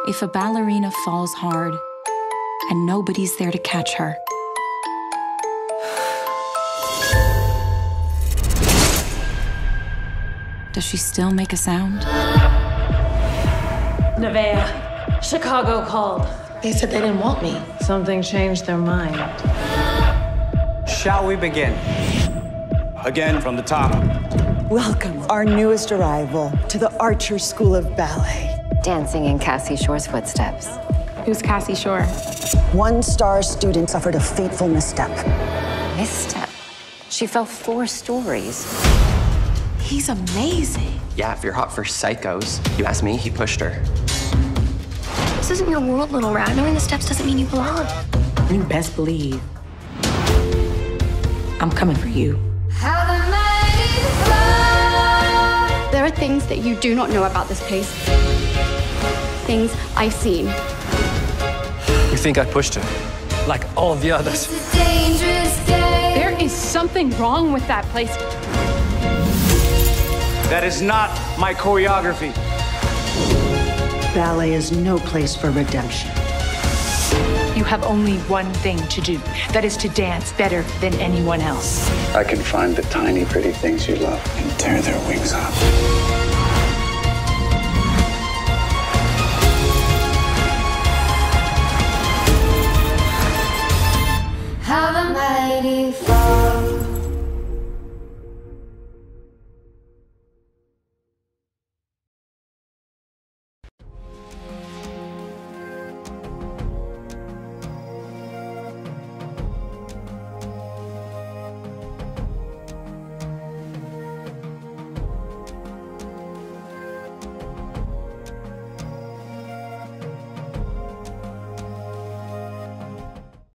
If a ballerina falls hard and nobody's there to catch her, does she still make a sound? Nevaeh, Chicago called. They said they didn't want me. Something changed their mind. Shall we begin? Again from the top. Welcome, our newest arrival, to the Archer School of Ballet. Dancing in Cassie Shore's footsteps. Who's Cassie Shore? One-star student suffered a fateful misstep. Misstep. She fell 4 stories. He's amazing. Yeah, if you're hot for psychos. You ask me, he pushed her. This isn't your world, little rat. Knowing the steps doesn't mean you belong. You best believe I'm coming for you. There are things that you do not know about this place. Things I've seen. You think I pushed her? Like all the others. There is something wrong with that place. That is not my choreography. Ballet is no place for redemption. You have only one thing to do. That is to dance better than anyone else. I can find the tiny, pretty things you love and tear their wings off.